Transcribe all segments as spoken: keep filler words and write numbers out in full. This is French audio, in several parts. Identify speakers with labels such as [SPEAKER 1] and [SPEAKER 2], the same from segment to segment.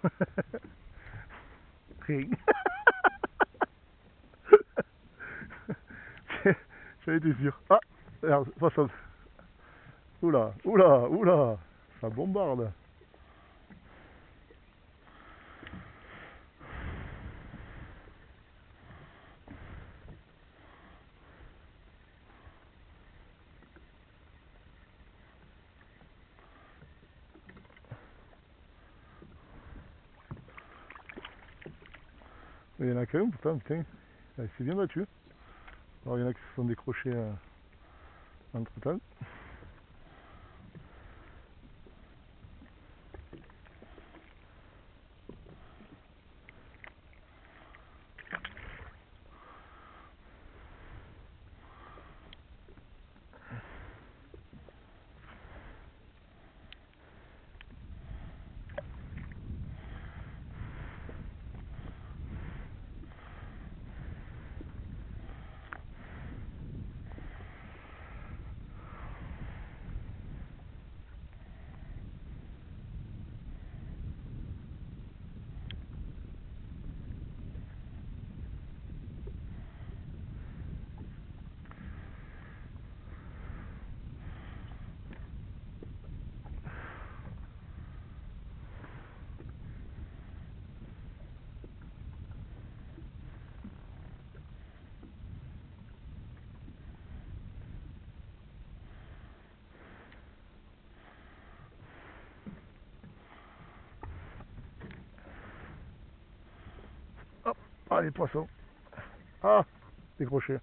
[SPEAKER 1] Rien. J'en étais sûr. Ah, regarde, façon. Oula, oula, oula, ça bombarde. Il y en a qu'un, putain, putain. Il s'est bien battu. Alors il y en a qui se sont décrochés euh, entre temps. Hop, ah les poissons. Ah, décroché.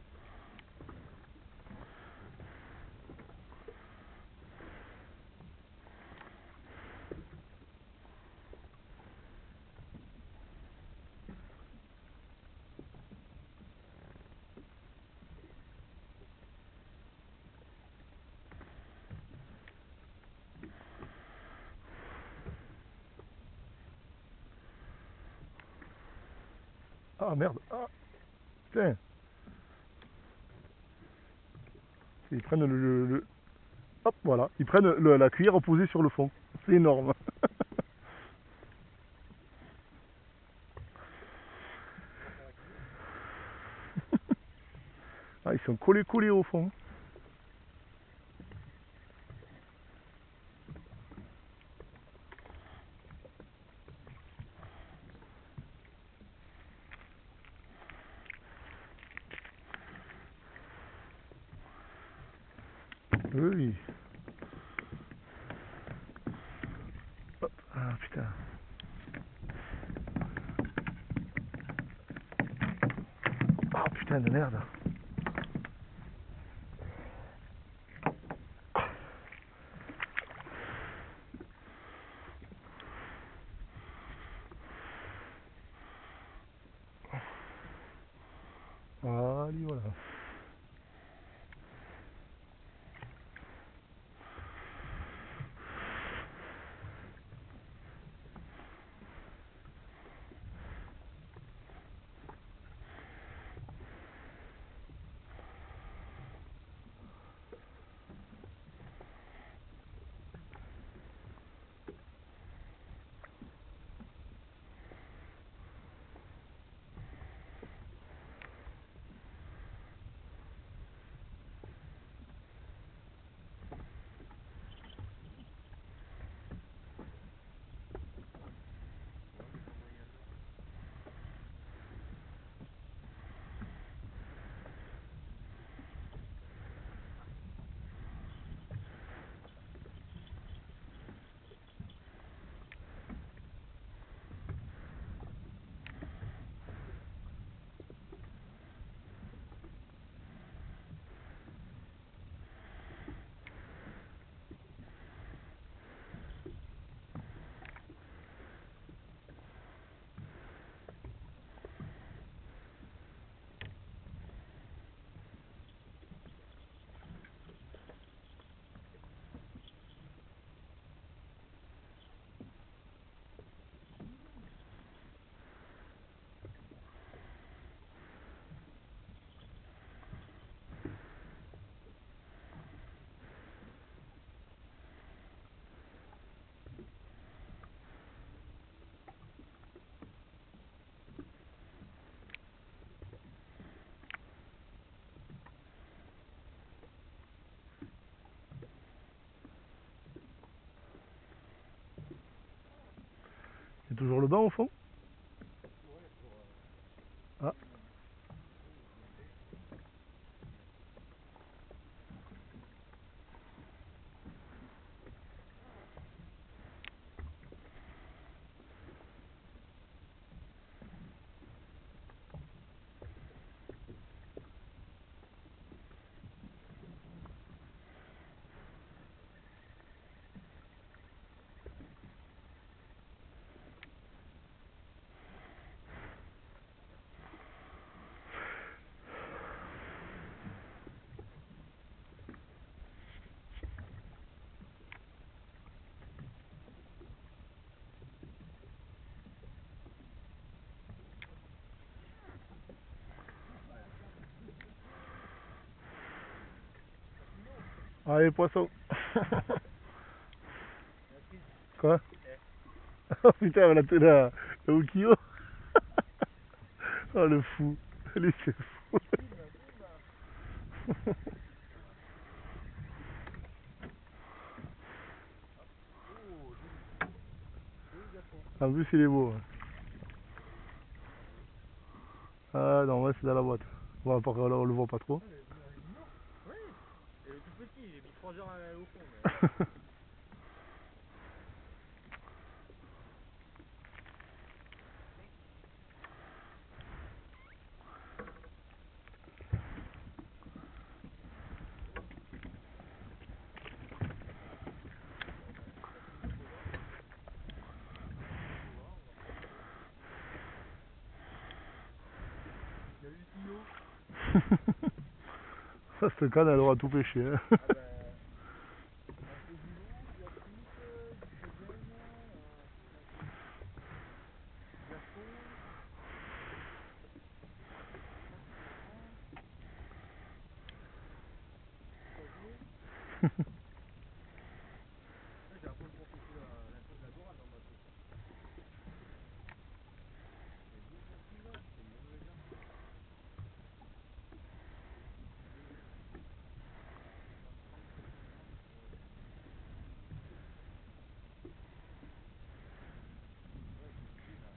[SPEAKER 1] Ah merde, ah, putain. Ils prennent le, le, le... Hop, voilà, ils prennent le, la cuillère posée sur le fond. C'est énorme. Ah, ils sont collés collés au fond. Oui. Hop, ah putain. Ah putain de merde. Allez, voilà. toujours le banc au fond? Ah. Allez, poisson. Quoi? Oh putain, elle a la, la, le Ukio. Oh le fou. Lui c'est fou. En plus il est beau. Ah non, ouais, c'est dans la boîte. Bon, à part là, on le voit pas trop.
[SPEAKER 2] Oui, il est tout petit, j'ai mis trois heures à aller au fond. Mais... Il y a eu le tuyau.
[SPEAKER 1] Ça, cette canne, elle aura tout pêché. Hein.
[SPEAKER 2] Ah bah, un peu du loup, de la truite, euh, du trézène, euh, du gaston, croisier. Là, j'ai un peu pour pêcher la, la, la dorade dans ma truc. Il y a deux coquilles là, c'est bien de les faire. Ouais, j'ai vu là.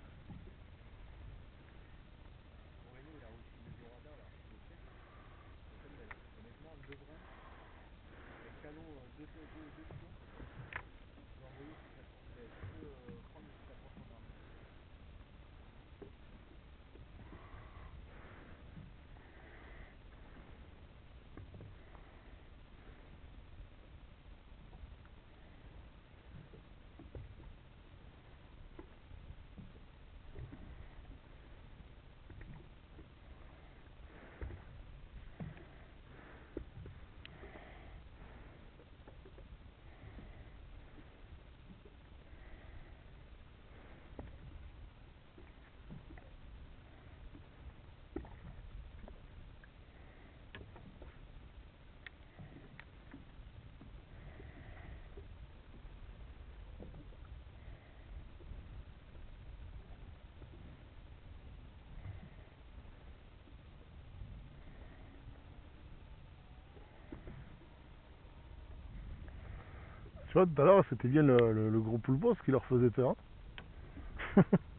[SPEAKER 2] Moreno, il a reçu des doradas là, le chèque. C'est très belle. Honnêtement, deux brins. Avec canon euh, deux, deux, deux, deux bidons. Je vais envoyer si, ça, ben, si tu veux euh, prendre si ça prend son arme.
[SPEAKER 1] Tu vois, tout à l'heure, c'était bien le, le, le gros poulpos qui leur faisait peur. Hein.